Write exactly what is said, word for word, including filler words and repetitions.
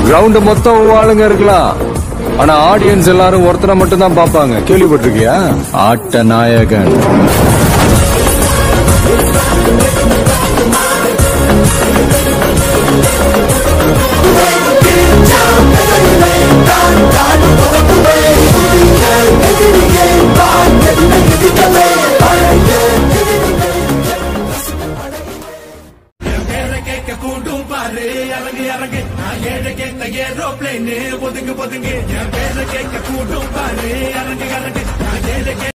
Ground மொத்தம் ஆளுங்க இருக்கலாம், ஆனா ஆடியன்ஸ் எல்லாரும் ஒருத்தரை மட்டும் தான் பாப்பாங்க. கேள்விப்பட்டிருக்கியா? ஆட்ட நாயகன். ஏரோப்ளேன் ஒதுங்கு ஒதுங்கு என் பேரை கேட்க கூட்டும் பாரு.